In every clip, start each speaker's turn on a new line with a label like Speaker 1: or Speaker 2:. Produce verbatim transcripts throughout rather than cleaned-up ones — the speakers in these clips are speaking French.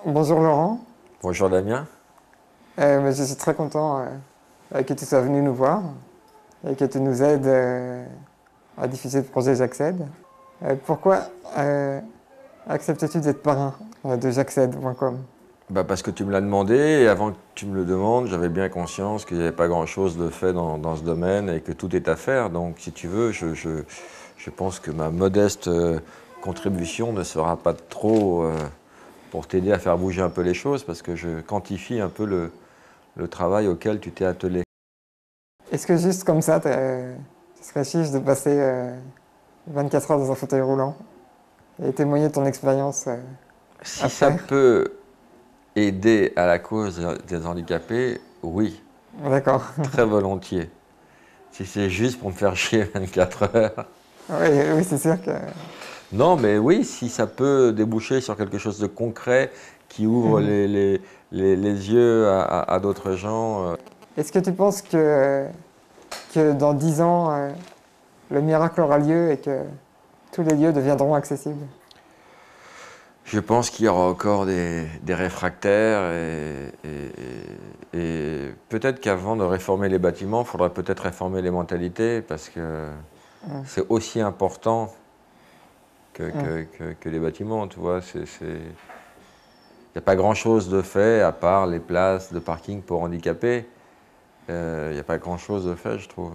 Speaker 1: Bonjour Laurent.
Speaker 2: Bonjour Damien.
Speaker 1: Euh, bah, je suis très content euh, que tu sois venu nous voir et que tu nous aides euh, à diffuser le projet J'accède. Euh, pourquoi euh, acceptes-tu d'être parrain euh, de j'accède point com?
Speaker 2: Bah parce que tu me l'as demandé et avant que tu me le demandes, j'avais bien conscience qu'il n'y avait pas grand-chose de fait dans, dans ce domaine et que tout est à faire. Donc si tu veux, je, je, je pense que ma modeste euh, contribution ne sera pas trop euh, pour t'aider à faire bouger un peu les choses parce que je quantifie un peu le, le travail auquel tu t'es attelé.
Speaker 1: Est-ce que juste comme ça, euh, tu serais chiche de passer euh, vingt-quatre heures dans un fauteuil roulant et témoigner de ton expérience euh,
Speaker 2: Si ça
Speaker 1: après?
Speaker 2: peut aider à la cause des handicapés, oui,
Speaker 1: D'accord.
Speaker 2: très volontiers. Si c'est juste pour me faire chier vingt-quatre heures.
Speaker 1: Oui, oui, c'est sûr que...
Speaker 2: Non, mais oui, si ça peut déboucher sur quelque chose de concret qui ouvre
Speaker 1: Mhm.
Speaker 2: les, les, les, les yeux à, à, à d'autres gens. euh,
Speaker 1: Est-ce que tu penses que, que dans dix ans, euh, le miracle aura lieu et que tous les lieux deviendront accessibles?
Speaker 2: Je pense qu'il y aura encore des, des réfractaires et, et, et- et peut-être qu'avant de réformer les bâtiments, il faudrait peut-être réformer les mentalités parce que
Speaker 1: Mm.
Speaker 2: c'est aussi important que,
Speaker 1: Mm.
Speaker 2: que, que, que les bâtiments, tu vois. c'est, c'est... Il n'y a pas grand-chose de fait à part les places de parking pour handicapés. Euh, Il n'y a pas grand-chose de fait, je trouve.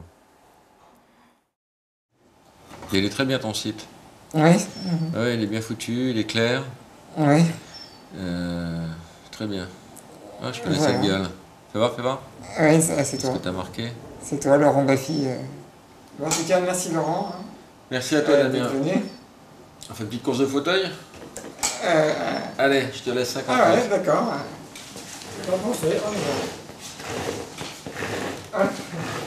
Speaker 2: Il est très bien ton site.
Speaker 1: Oui,
Speaker 2: Ouais, il est bien foutu, il est clair.
Speaker 1: oui,
Speaker 2: Euh, très bien. Ah, je connais cette
Speaker 1: voilà.
Speaker 2: gueule. Fais voir, fais voir.
Speaker 1: Oui, c'est c'est
Speaker 2: Qu'est-ce que
Speaker 1: toi.
Speaker 2: t'as marqué?
Speaker 1: C'est toi, Laurent Baffy. euh. Bon, en tout cas, merci Laurent hein,
Speaker 2: Merci à toi,
Speaker 1: euh, d'être
Speaker 2: Damien.
Speaker 1: venu.
Speaker 2: On fait une petite course de fauteuil?
Speaker 1: Euh,
Speaker 2: Allez, je te laisse cinquante
Speaker 1: ah ouais,
Speaker 2: mètres.
Speaker 1: d'accord. Bon, on fait, on y va. Hop.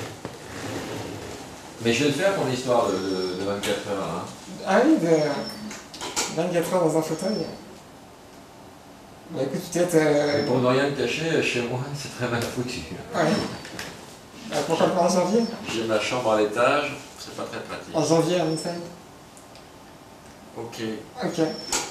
Speaker 2: Mais je vais le faire ton histoire de, de, de vingt-quatre heures. Hein.
Speaker 1: Ah oui, de vingt-quatre heures dans un fauteuil. Bah écoute, peut-être...
Speaker 2: Mais
Speaker 1: Euh...
Speaker 2: pour ne rien me cacher, chez moi, c'est très mal foutu.
Speaker 1: Ouais. Bah, pourquoi pas en janvier?
Speaker 2: J'ai ma chambre à l'étage, c'est pas très pratique.
Speaker 1: En janvier, à Nissan.
Speaker 2: Ok.
Speaker 1: Ok.